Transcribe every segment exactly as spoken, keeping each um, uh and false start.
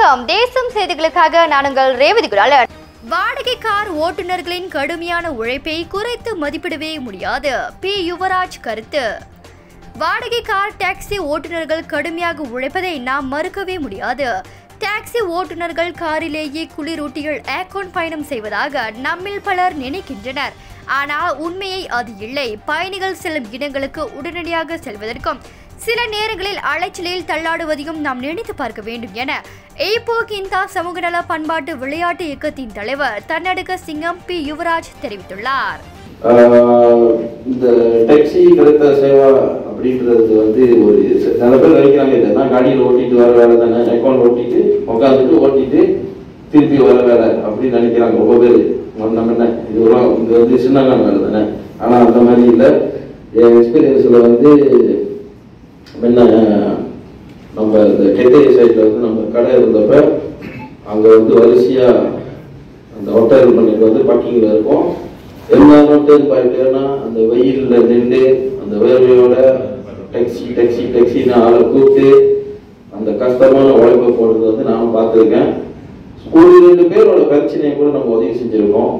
வணக்கம். தேசம் செய்திகளுக்காக நான் உங்கள் ரேவதி குலாலன். வாடகை கார் ஓட்டுநர்களின் கடுமையான உழைப்பை குறைத்து மதிப்பிடவே முடியாது. பி யுவராஜ் கருத்து. வாடகை கார் டாக்ஸி ஓட்டுநர்கள் கடுமையாக உழைப்பதை நாம் மறுக்கவே முடியாது. டாக்ஸி ஓட்டுநர்கள் காரிலேயே குளிரூட்டிகள் ஏர்கான் பயணம் செய்வதாக நம்மில் பலர் நினைக்கின்றனர். ஆனால் உண்மையை அது இல்லை. பயணிகள் செல்லும் இடங்களுக்கு உடனடியாக செல்வதற்கும் சில நேரங்களில் அலைச்சலில் தள்ளாடுவதையும் நாம் நினைத்து பார்க்க வேண்டும் என ஏபோ கிந்தா சமூக நல பண்பாட்டு விளையாட்டு இயக்கத்தின் தலைவர் தன்னடுக்க சிங்கம் பி யுவராஜ் தெரிவித்துள்ளார். இந்த டாக்ஸி கருத்த சேவா அப்படின்றது வந்து ஒரு நிறைய பேர் நினைக்கிறாங்க, இதெல்லாம் காடியில் ஓட்டிட்டு வர வேலை தானே, அக்கௌண்ட் ஓட்டிட்டு உட்காந்துட்டு ஓட்டிட்டு திருப்பி வர வேலை அப்படின்னு நினைக்கிறாங்க ரொம்ப பேர். நம்ம என்ன இதுவெல்லாம் இது வந்து சின்னங்கான வேலை தானே. ஆனால் அந்த மாதிரி இல்லை. என் எக்ஸ்பீரியன்ஸில் வந்து என்ன, நம்ம இந்த கெட்டேரி சைடில் வந்து நம்ம கடை இருந்தப்ப அங்கே வந்து வரிசையாக அந்த ஹோட்டல் பண்ணிட்டு வந்து பார்க்கிங்கில் இருக்கும். எல்லாரும் டேர்ன் பாயிட்டேன்னா அந்த வெயிலில் நின்று அந்த வேர்வையோட டாக்ஸி டாக்ஸி டாக்ஸின்னு ஆளை கூப்பிட்டு அந்த கஷ்டமான உழைப்பை போடுறது வந்து நானும் பார்த்துருக்கேன். ஒரு ரெண்டு பேரோட பிரச்சனையை கூட நம்ம உதவி செஞ்சுருக்கோம்.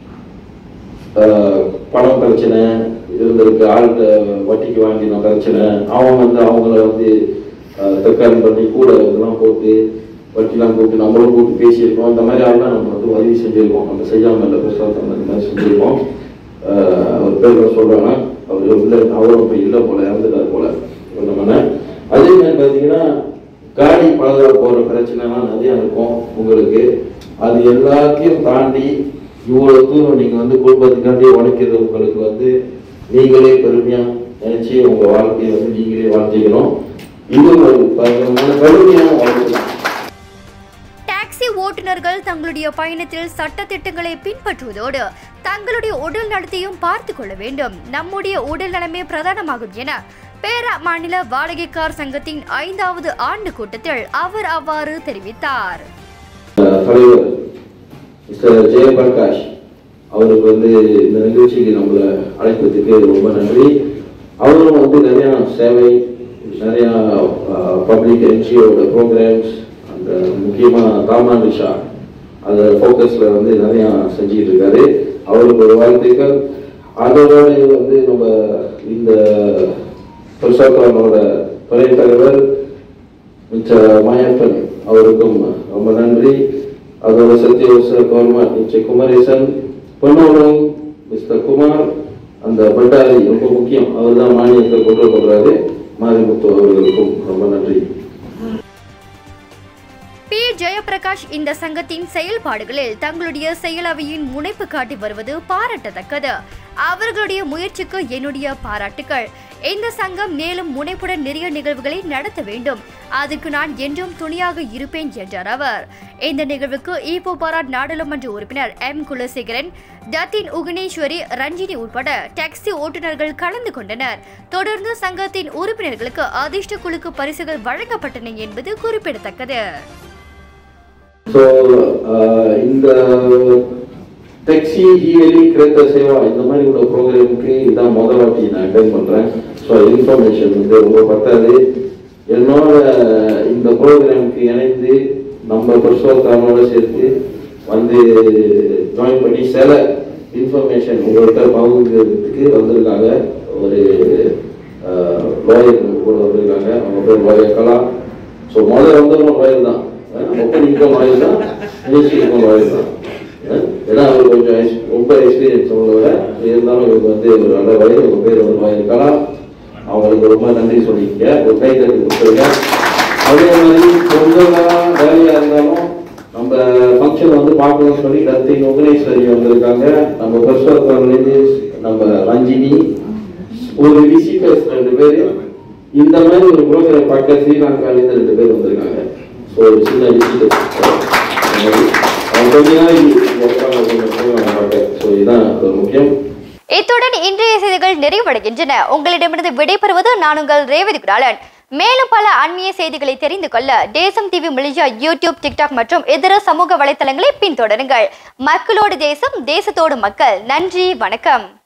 பணம் பிரச்சனை இருந்திருக்கு, ஆள்கிட்ட வட்டிக்கு வாங்கின பிரச்சனை, அவங்க வந்து அவங்கள வந்து தற்காலம் பண்ணி கூட இதெல்லாம் போட்டு வட்டிலாம் போட்டு நம்மளும் கூப்பிட்டு பேசியிருக்கோம். இந்த மாதிரி ஆள்லாம் நம்ம வந்து உதவி செஞ்சுருக்கோம். நம்ம செய்யாமல் இல்லை புஸ்தகத்தை அந்த மாதிரி செஞ்சுருக்கோம். அவர் பேர் சொல்கிறாங்க, அவர் இல்லை, அவரும் இப்போ இல்லை போல, இறந்துட்டார் போல நம்ம. அதே மாதிரி பார்த்தீங்கன்னா காடி பழக போகிற பிரச்சனைலாம் நிறையா இருக்கும் உங்களுக்கு. அது எல்லாத்தையும் தாண்டி இவ்வளோ தூரம் நீங்கள் வந்து குடும்பத்துக்காண்டி உழைக்கிறது உங்களுக்கு வந்து நீங்களே பெருமையாக நினைச்சு உங்க வாழ்க்கையை வந்து நீங்களே வாழ்த்திக்கணும். இது ஒரு கடுமையான வாழ்க்கை. டாக்ஸி ஓட்டுநர்கள் தங்களுடைய பயணத்தில் சட்ட திட்டங்களை பின்பற்றுவதோடு தங்களுடைய உடல் நலத்தையும் பார்த்து கொள்ள வேண்டும். நம்முடைய உடல் நலமே பிரதானமாகும் என பேரா மாநில வாடகை கார் சங்கத்தின் ஐந்தாவது ஆண்டு கூட்டத்தில் அவர் அவ்வாறு தெரிவித்தார். தலைவர் மிஸ்டர் ஜெயபிரகாஷ் அவருக்கு வந்து இந்த நிகழ்ச்சிக்கு நம்மளை அழைப்பதற்கு ரொம்ப நன்றி. அவரும் வந்து நிறையா சேவை, நிறையா பப்ளிக் என்ஜிஓட ப்ரோக்ராம்ஸ், அந்த முக்கியமாக காமன் விஷா அதை ஃபோக்கஸில் வந்து நிறையா செஞ்சுக்கிட்டு இருக்காரு. அவருக்கு ஒரு வாழ்த்துக்கள். அதோட வந்து நம்ம இந்த பிரசாதனோட துணைத் தலைவர் மிஸ்டர் மாயப்பன் அவருக்கும் ரொம்ப நன்றி. அதோட சத்திய கவர்மெண்ட் மிஸ்டர் குமரேசன், பொன்னோரம் மிஸ்டர் குமார், அந்த பண்டாரி ரொம்ப முக்கியம், அவர் தான் மானியத்தை கொண்டு போடுறாரு. மாரிமுத்து அவர்களுக்கும் ரொம்ப நன்றி. பி ஜெயபிரகாஷ் இந்த சங்கத்தின் செயல்பாடுகளில் தங்களுடைய செயலவையின் முனைப்பு காட்டி வருவது பாராட்டத்தக்கது. அவர்களுடைய முயற்சிக்கு என்னுடைய பாராட்டுக்கள். இந்த சங்கம் மேலும் முனைப்புடன் நிறைய நிகழ்வுகளை நடத்த வேண்டும். அதுக்கு நான் என்றும் துணையாக இருப்பேன் என்றார் அவர். இந்த நிகழ்வுக்கு ஈப்போ பாராட் நாடாளுமன்ற உறுப்பினர் எம் குலசேகரன், டத்தின் உகனேஸ்வரி, ரஞ்சினி உட்பட டாக்ஸி ஓட்டுநர்கள் கலந்து கொண்டனர். தொடர்ந்து சங்கத்தின் உறுப்பினர்களுக்கு அதிர்ஷ்ட குழுக்கு பரிசுகள் வழங்கப்பட்டன என்பது குறிப்பிடத்தக்கது. இந்த டாக்ஸி ஈவெலி கிரேத்த சேவா இந்த மாதிரி உள்ள ப்ரோக்ராமுக்கு இதான் முதல் வாட்டி நான் அட்டெண்ட் பண்ணுறேன். ஸோ இன்ஃபர்மேஷன் வந்து ரொம்ப பத்தாது. என்னோட இந்த ப்ரோக்ராமுக்கு இணைந்து நம்ம பிரசோத்தனோட சேர்த்து வந்து ஜாயின் பண்ணி சில இன்ஃபர்மேஷன் உங்கள்கிட்ட பகிர்ந்துக்கிறதுக்கு வந்திருக்காங்க. ஒரு லாயர் கூட வந்திருக்காங்க. அவங்க பேர் லாயர் கலா. ஸோ முதல்ல வந்தவங்க லாயர் தான், ஒப்பனிக்கும் லாயர் தான், மினிஸ்ட்ரிக்கும் லாயர் தான். ஏன்னா அவர் கொஞ்சம் ரொம்ப எக்ஸ்பீரியன்ஸ் அவங்களோட இருந்தாலும் இவங்க வந்து ஒரு நல்ல வயது. உங்க பேர் ஒரு வாயிருக்கலாம். அவங்களுக்கு ரொம்ப நன்றி சொல்லிக்க, ஒரு கை தட்டி கொடுத்துருங்க. அதே மாதிரி கொஞ்சம் வேலையா இருந்தாலும் நம்ம ஃபங்க்ஷன் வந்து பார்க்கணும்னு சொல்லி டத்தின் உகனேஸ்வரி வந்திருக்காங்க. நம்ம பிரசோத்தன்லேருந்து நம்ம ரஞ்சினி, ஒரு விசிட்டர்ஸ் ரெண்டு பேர். இந்த மாதிரி ஒரு ப்ரோக்ராம் பார்க்க ஸ்ரீலங்காலேருந்து ரெண்டு பேர் வந்திருக்காங்க. ஸோ ஒரு சின்ன விசிட்டர்ஸ் இத்துடன் இன்றைய செய்திகள் நிறைவடைகின்றன. உங்களிடமிருந்து விடைபெறுவது நான் உங்கள் ரேவதி குலாலன். மேலும் பல அண்மைய செய்திகளை தெரிந்து கொள்ள தேசம் டிவி மலேசியா யூடியூப், டிக்டாக் மற்றும் இதர சமூக வலைதளங்களை பின்தொடருங்கள். மக்களோடு தேசம், தேசத்தோடு மக்கள். நன்றி, வணக்கம்.